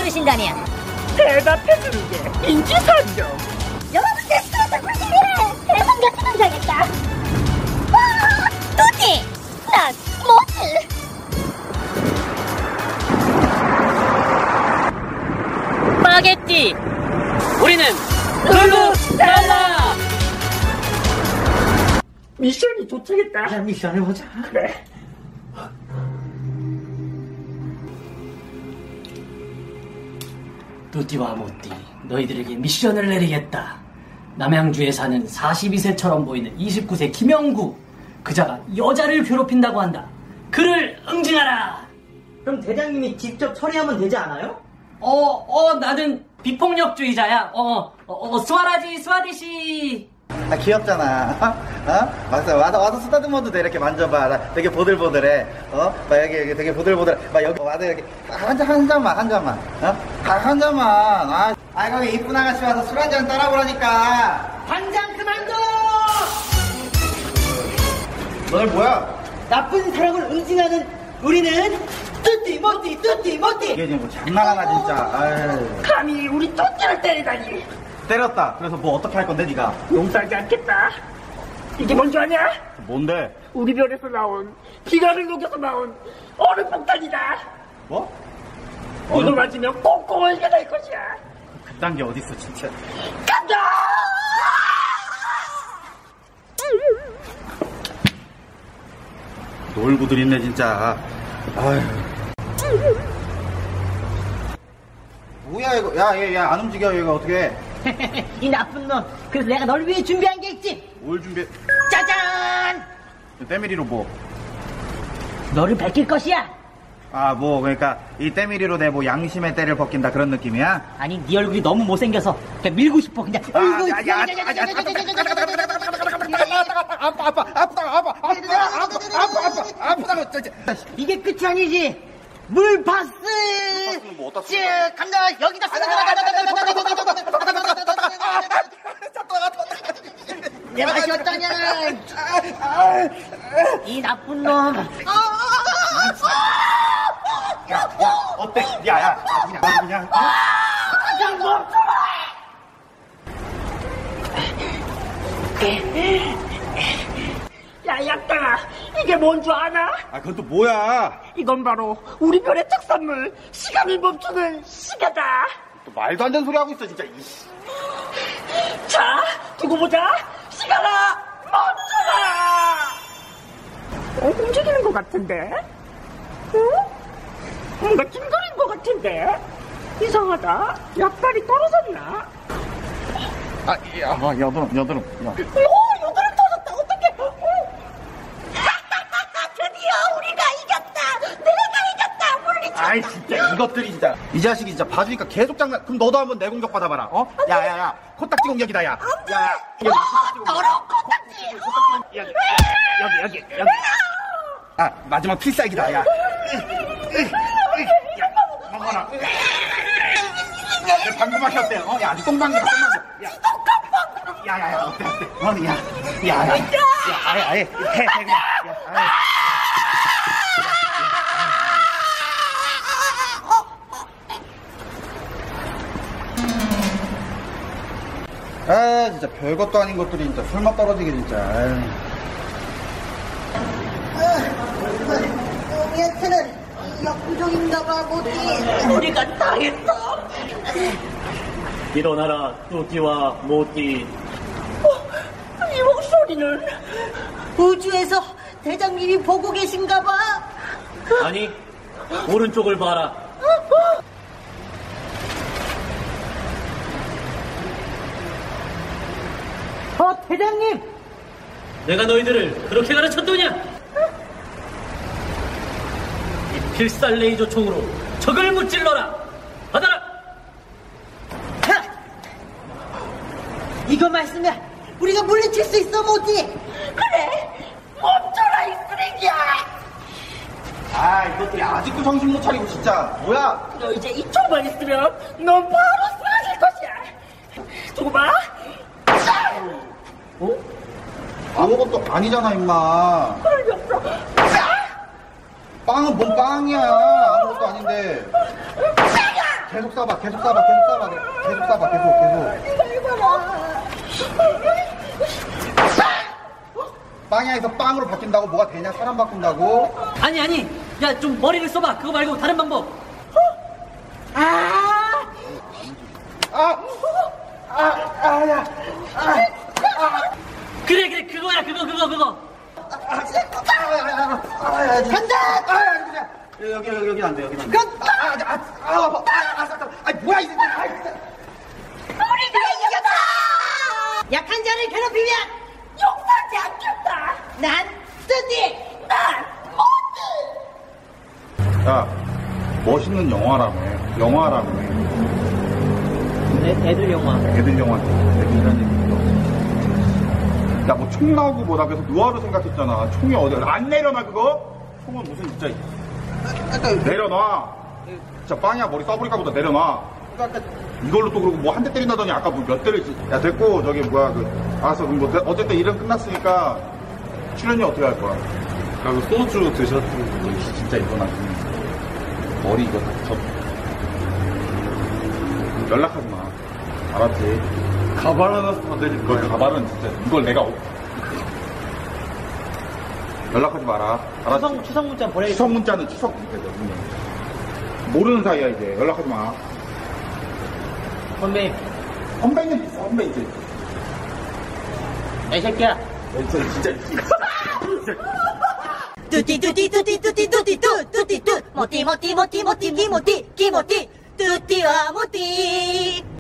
모르신다면 대답해주는 게 인지상정. 여러분들 스트레스 꿀팁이래. 대선 같으면 되겠다. 뚜띠, 난 뭐지? 스파게티. 우리는 룰루스텔라. 미션이 도착했다. 야, 미션 해보자. 그래. 뚜띠와 모띠, 너희들에게 미션을 내리겠다. 남양주에 사는 42세처럼 보이는 29세 김영구. 그자가 여자를 괴롭힌다고 한다. 그를 응징하라. 그럼 대장님이 직접 처리하면 되지 않아요? 나는 비폭력주의자야. 스와디시. 아, 귀엽잖아. 맞아. 와서 쓰다듬어도 돼. 이렇게 만져봐. 나 되게 보들보들해. 막 여기 되게 보들보들해. 막 여기 와서 이렇게 한 잔만. 한 잔만. 거기 이쁜 아가씨 와서 술 한 잔 따라보라니까. 당장 그만둬! 너네 뭐야? 나쁜 사람을 응징하는 우리는 뚜띠 모띠. 이게 지금 뭐 장난하나 진짜. 아유. 감히 우리 뚜띠를 때리다니. 때렸다. 그래서 뭐 어떻게 할 건데 네가? 용서하지 않겠다. 이게 뭔지 아냐? 뭔데? 우리 별에서 나온, 기가를 녹여서 나온 얼음폭탄이다. 뭐? 이걸 맞으면 꽁꽁 얼게 될 것이야. 그딴 게 어딨어 진짜. 간다! 놀고들 있네 진짜. 아휴. 뭐야 이거? 야 안 움직여. 이거 어떻게 해? 이 나쁜 놈. 그래서 내가 널 위해 준비한 게 있지. 뭘 준비해? 짜잔! 때밀이로 뭐? 너를 밝힐 것이야. 그러니까 이 때밀이로 내 뭐 양심의 때를 벗긴다 그런 느낌이야? 아니, 네 얼굴이 너무 못생겨서 그냥 밀고 싶어. 그냥. 아프다. 이게 끝이 아니지. 물파스. 뭐 어디다 쭉 간다. 여기다 쓰는 거야. 내 맛이 어떠냐? 이 나쁜 놈. 야, 어때? 야, 그냥. 그냥 멈춰라! 야, 약당아, 이게 뭔 줄 아나? 그건 또 뭐야? 이건 바로 우리 별의 특산물, 시간을 멈추는 시계다. 또 말도 안 되는 소리 하고 있어, 진짜. 자, 두고 보자. 시간아, 멈춰라! 움직이는 것 같은데? 뭔가 찡그린 것 같은데? 이상하다. 약발이 떨어졌나? 여드름. 여드름 터졌다. 어떡해. 드디어 우리가 이겼다. 내가 이겼다. 물리쳤다. 아이, 진짜, 이것들이 진짜. 이 자식이 진짜 봐주니까 계속 장난. 그럼 너도 한번 내 공격 받아봐라, 야. 코딱지 공격이다, 야. 야. 더러운 코딱지. 여기. 마지막 필살기다, 야. 먹어라. 방금 하셨대. 야, 아주 똥방귀다, 야, 어때? 아예, 해, 그냥. 진짜 별것도 아닌 것들이 진짜 술맛 떨어지게 진짜. 우리한테는 역부족인가 봐, 모띠. 우리가 당했어. 일어나라, 뚜띠와 모띠. 이 목소리는 우주에서 대장님이 보고 계신가 봐. 아니, 오른쪽을 봐라. 대장님. 내가 너희들을 그렇게 가르쳤더냐? 이 필살 레이저 총으로 적을 무찔러라. 받아라. 이것만 쓰면 우리가 물리칠 수 있어, 모띠. 그래. 멈춰라, 이 쓰레기야. 이것들이 아직도 정신 못 차리고 진짜. 뭐야? 너 이제 이 총만 있으면 넌 바로 쓰러질 것이야. 두고 봐. 아무것도 아니잖아, 임마. 그럴 리 없어. 빵은 뭔 빵이야. 아무것도 아닌데. 빵이야! 계속 쏴봐, 계속 쏴봐, 계속 쏴봐, 계속 쏴봐, 계속. 빵야에서 빵으로 바뀐다고 뭐가 되냐? 사람 바꾼다고? 아니, 야, 좀 머리를 써봐. 그거 말고 다른 방법. 그래, 그거야, 그거. 간다! 여기 안 돼, 여기 안 돼. 뭐야, 이 새끼. 우리가 이겼다! 약한 자를 괴롭히면 용서하지 않겠다! 난 뜨디! 난 모두! 야, 멋있는 영화라며. 애들 영화. 애들 영화인데 이런 얘기 있어. 야, 뭐 총 나오고 뭐다 그래서 누아로 생각했잖아. 총이 어디 안 내려놔 그거? 총은 무슨 진짜 내려놔. 진짜 빵이야 머리 써버릴까 보다 내려놔. 이걸로 또 그러고 뭐 한 대 때린다더니 아까 뭐 몇 대를 야 됐고 저기 뭐야 알았어 그럼 뭐 어쨌든 일은 끝났으니까 출연료 어떻게 할 거야? 그 소주 드셨던 분 진짜 이거 나중에 머리 이거 다 연락하지 마. 알았지? 가발 하나 사면 되지. 이걸 가발은 진짜 이걸 내가 연락하지 마라. 알았지? 추석 문자 보내. 추석 문자는 추석 문자죠. 모르는 사이야 이제 연락하지 마. 선배님, 선배님 있어 선배 이제. 야, 이 새끼야. 진짜. 뚜띠뚜띠뚜띠뚜띠뚜띠뚜 모띠 뚜띠와 모띠